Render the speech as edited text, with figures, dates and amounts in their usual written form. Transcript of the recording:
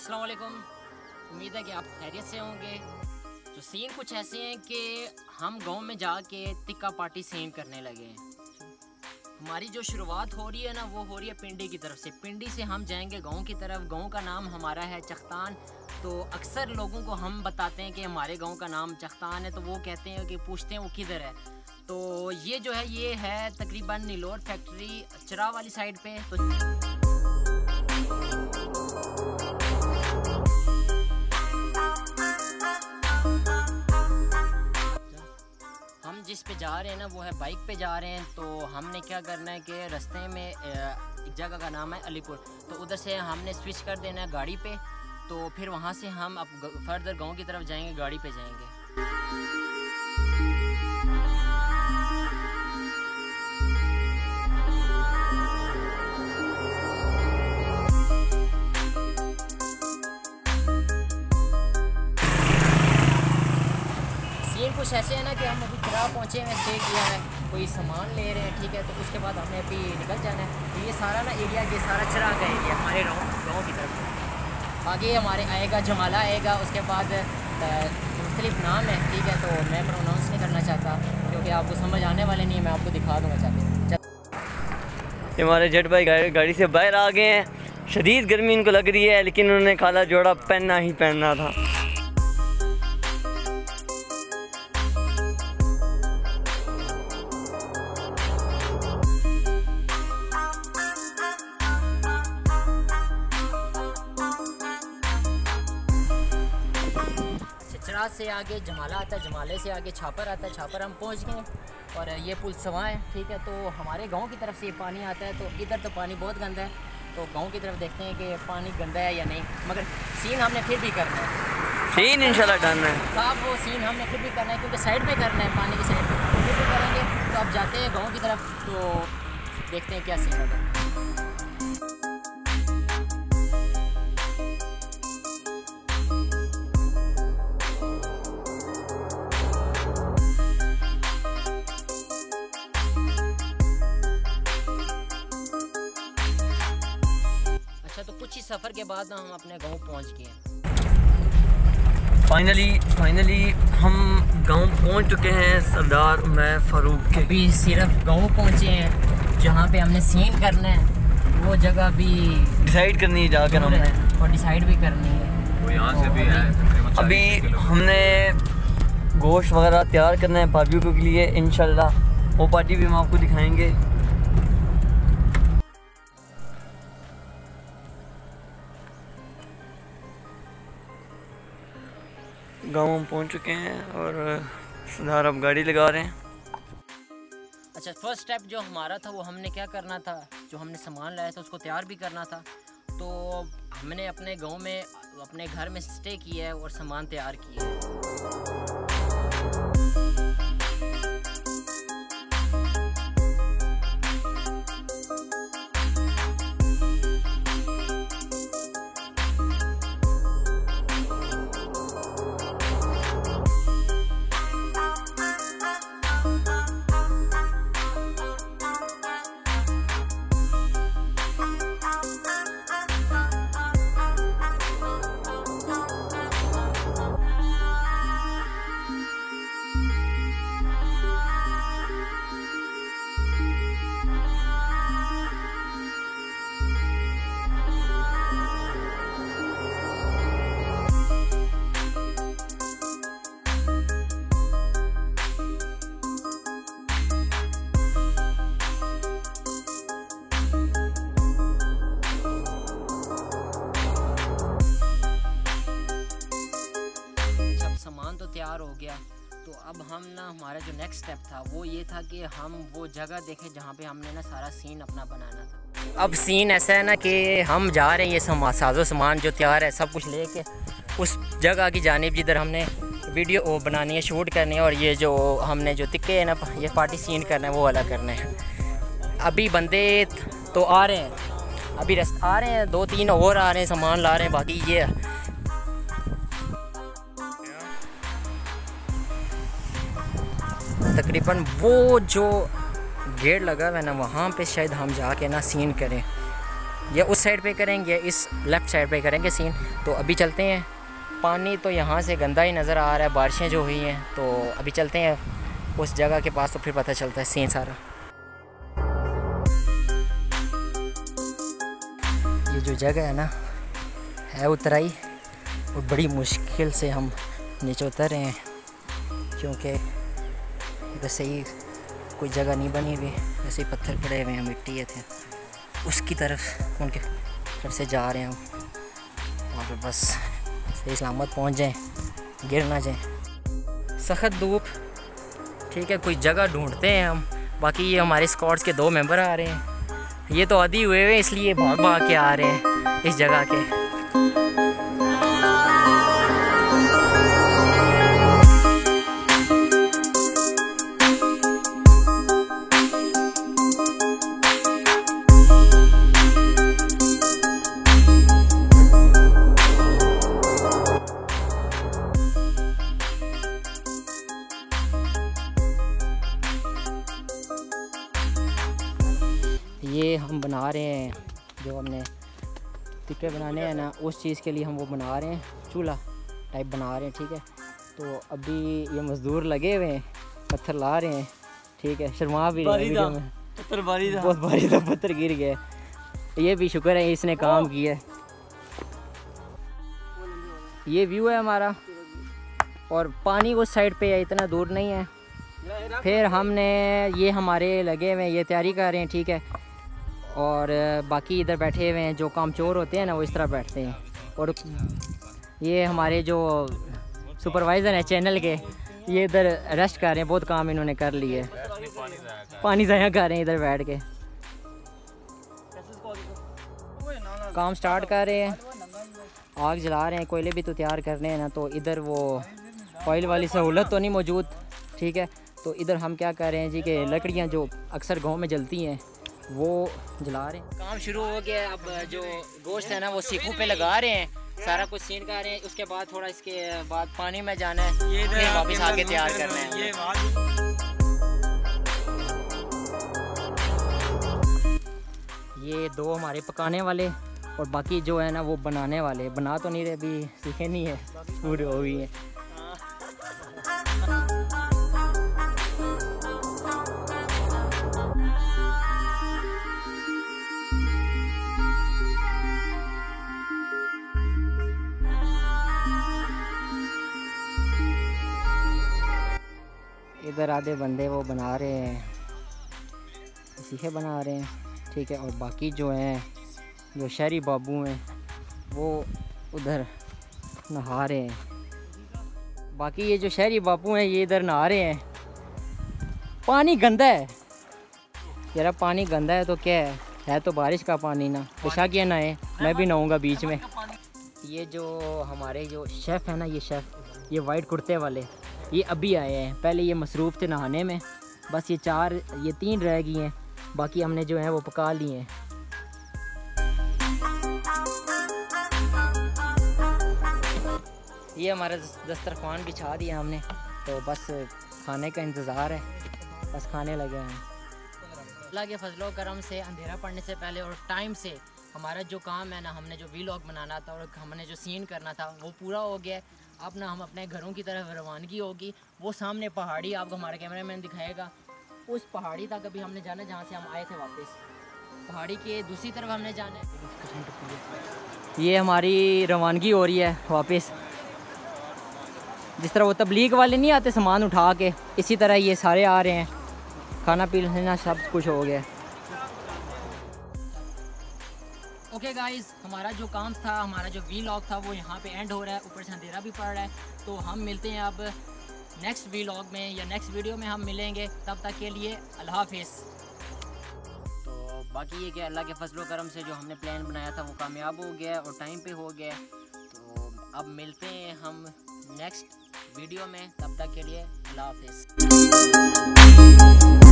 अस्सलाम वालेकुम। उम्मीद है कि आप खैरियत से होंगे। तो सीन कुछ ऐसे हैं कि हम गांव में जाके टिक्का पार्टी सीन करने लगे हैं। हमारी जो शुरुआत हो रही है ना, वो हो रही है पिंडी की तरफ से। पिंडी से हम जाएंगे गांव की तरफ। गांव का नाम हमारा है चख्तान। तो अक्सर लोगों को हम बताते हैं कि हमारे गांव का नाम चख्तान है, तो वो कहते हैं कि पूछते हैं वो किधर है। तो ये जो है ये है तकरीबन नीलोर फैक्ट्री चरा वाली साइड पे। तो हम जिस पे जा रहे हैं ना वो है बाइक पे जा रहे हैं। तो हमने क्या करना है कि रास्ते में एक जगह का नाम है अलीपुर, तो उधर से हमने स्विच कर देना है गाड़ी पे। तो फिर वहाँ से हम अब फर्दर गांव की तरफ जाएंगे, गाड़ी पे जाएंगे। सीन कुछ ऐसे है ना कि हम अभी चरा पहुँचे हैं, स्टे किया है, कोई सामान ले रहे हैं, ठीक है। तो उसके बाद हमने अभी निकल जाना है। तो ये सारा ना एरिया, ये सारा चरा का एरिया हमारे गाँव की तरफ। आगे हमारे आएगा जमाला आएगा, उसके बाद मुख्तलिफ नाम है, ठीक है। तो मैं प्रोनाउंस नहीं करना चाहता क्योंकि आपको समझ आने वाले नहीं है, मैं आपको दिखा दूँगा चाहते। हमारे जट भाई गाड़ी से बाहर आ गए हैं। शदीद गर्मी इनको लग रही है, लेकिन उन्होंने काला जोड़ा पहनना ही पहनना था। चरा से आगे जमाला आता है, जमाले से आगे छापर आता है, छापर हम पहुंच गए। और ये पुल सवा है, ठीक है। तो हमारे गांव की तरफ से ये पानी आता है। तो इधर तो पानी बहुत गंदा है, तो गांव की तरफ देखते हैं कि पानी गंदा है या नहीं। मगर सीन हमने फिर भी करना है, सीन इंशाल्लाह डन है साहब। वो सीन हमने फिर भी करना है क्योंकि साइड में करना है, पानी की साइड में फिर भी करेंगे। तो अब जाते हैं गाँव की तरफ, तो देखते हैं क्या सीन होगा। तो कुछ ही सफ़र के बाद हम अपने गांव पहुंच गए हैं। फाइनली हम गांव पहुंच चुके हैं। सरदार उमर फारूक के अभी सिर्फ गांव पहुंचे हैं, जहां पे हमने सीन करना है वो जगह भी डिसाइड करनी है जाकर हमने, और डिसाइड भी करनी है। वो यहाँ से भी है। अभी हमने गोश्त वगैरह तैयार करना है बारबेक्यू के लिए। इंशाल्लाह वो पार्टी भी हम आपको दिखाएंगे। गाँव हम पहुँच चुके हैं और सरदार अब गाड़ी लगा रहे हैं। अच्छा, फर्स्ट स्टेप जो हमारा था वो हमने क्या करना था, जो हमने सामान लाया था उसको तैयार भी करना था। तो हमने अपने गांव में अपने घर में स्टे किया है और सामान तैयार किया है। सामान तो तैयार हो गया। तो अब हम ना, हमारा जो नेक्स्ट स्टेप था वो ये था कि हम वो जगह देखें जहाँ पे हमने ना सारा सीन अपना बनाना था। अब सीन ऐसा है ना कि हम जा रहे हैं, ये साजो सामान जो तैयार है सब कुछ लेके उस जगह की जानिब जिधर हमने वीडियो बनानी है, शूट करनी है। और ये जो हमने जो तिक्के है ना, ये पार्टी सीन करना है, वो वाला करना है। अभी बंदे तो आ रहे हैं, अभी आ रहे हैं, 2-3 और आ रहे हैं, सामान ला रहे हैं। बाकी ये तकरीबन वो जो गेट लगा हुआ है ना, वहाँ पे शायद हम जाके ना सीन करें। या उस साइड पे करेंगे, इस लेफ़्ट साइड पे करेंगे सीन। तो अभी चलते हैं। पानी तो यहाँ से गंदा ही नज़र आ रहा है, बारिशें जो हुई हैं। तो अभी चलते हैं उस जगह के पास, तो फिर पता चलता है सीन सारा। ये जो जगह है ना, है उतराई, और बड़ी मुश्किल से हम नीचे उतर रहे हैं, क्योंकि इधर सही कोई जगह नहीं बनी हुई, ऐसे ही पत्थर पड़े हुए हैं, मिट्टी है थे। उसकी तरफ, उनके तरफ से जा रहे हैं हम, और बस सही सलामत पहुंच जाएं, गिर ना जाएं। सख्त धूप, ठीक है, कोई जगह ढूंढते हैं हम। बाकी ये हमारे स्क्वाड्स के 2 मेंबर आ रहे हैं, ये तो आदी हुए हुए इसलिए भाग भाग के आ रहे हैं इस जगह के। ये हम बना रहे हैं, जो हमने टिक्के बनाने हैं ना, उस चीज़ के लिए हम वो बना रहे हैं, चूल्हा टाइप बना रहे हैं, ठीक है। तो अभी ये मज़दूर लगे हुए हैं, पत्थर ला रहे हैं, ठीक है। शर्मा भी रहे हैं, पत्थर बहुत भारी था, पत्थर गिर गए। ये भी शुक्र है इसने काम किया। ये व्यू है हमारा, और पानी उस साइड पे है, इतना दूर नहीं है। फिर हमने ये हमारे लगे हुए हैं, ये तैयारी कर रहे हैं, ठीक है। और बाकी इधर बैठे हुए हैं, जो कामचोर होते हैं ना, वो इस तरह बैठते हैं। और ये हमारे जो सुपरवाइज़र हैं चैनल के, ये इधर रेस्ट कर रहे हैं, बहुत काम इन्होंने कर लिए, पानी ज़ाया कर रहे हैं इधर बैठ के। काम स्टार्ट कर रहे हैं, आग जला रहे हैं, कोयले भी तो तैयार करने हैं ना। तो इधर वो ऑयल वाली सहूलत तो नहीं मौजूद, ठीक है। तो इधर हम क्या कर रहे हैं जी, कि लकड़ियाँ जो अक्सर गांव में जलती हैं वो जला रहे हैं। काम शुरू हो गया। अब जो गोश्त है ना, वो सीखों पे लगा रहे हैं, सारा कुछ सीन कर रहे हैं। उसके बाद थोड़ा इसके बाद पानी में जाना है, फिर वापस आगे तैयार करना है। ये 2 हमारे पकाने वाले, और बाकी जो है ना वो बनाने वाले। बना तो नहीं रहे, अभी सीखे नहीं है, पूरे हो गई है। इधर आधे बंदे वो बना रहे हैं, सीखे बना रहे हैं, ठीक है। और बाकी जो हैं, जो शहरी बाबू हैं, वो उधर नहा रहे हैं। बाकी ये जो शहरी बाबू हैं, ये इधर नहा रहे हैं। पानी गंदा है यार, पानी गंदा है तो क्या है तो बारिश का पानी ना, पेशा किया ना है, मैं भी नहाऊंगा बीच में। ये जो हमारे जो शेफ़ है ना, ये शेफ़, ये वाइट कुर्ते वाले, ये अभी आए हैं। पहले ये मसरूफ़ थे नहाने में, बस ये 3 रह गई हैं, बाकी हमने जो है वो पका लिए हैं। ये हमारा दस्तरखान बिछा दिया हमने, तो बस खाने का इंतज़ार है, बस खाने लगे हैं। अल्लाह के फजलो करम से अंधेरा पड़ने से पहले और टाइम से हमारा जो काम है ना, हमने जो व्लॉग बनाना था और हमने जो सीन करना था वो पूरा हो गया। अब ना हम अपने घरों की तरफ रवानगी होगी। वो सामने पहाड़ी आपको हमारा कैमरामैन दिखाएगा, उस पहाड़ी तक अभी हमने जाना जहाँ से हम आए थे। वापस पहाड़ी के दूसरी तरफ हमने जाना है। ये हमारी रवानगी हो रही है वापस। जिस तरह वो तबलीग वाले नहीं आते सामान उठा के, इसी तरह ये सारे आ रहे हैं। खाना पीना सब कुछ हो गया। ओके गाइज़, हमारा जो काम था, हमारा जो व्लॉग था वो यहाँ पे एंड हो रहा है। ऊपर से अंधेरा भी पड़ रहा है, तो हम मिलते हैं अब नेक्स्ट व्लॉग में या नेक्स्ट वीडियो में हम मिलेंगे। तब तक के लिए अल्लाह हाफिज़। तो बाकी ये कि अल्लाह के फजलो करम से जो हमने प्लान बनाया था वो कामयाब हो गया और टाइम पे हो गया। तो अब मिलते हैं हम नेक्स्ट वीडियो में, तब तक के लिए अल्लाह हाफिज़।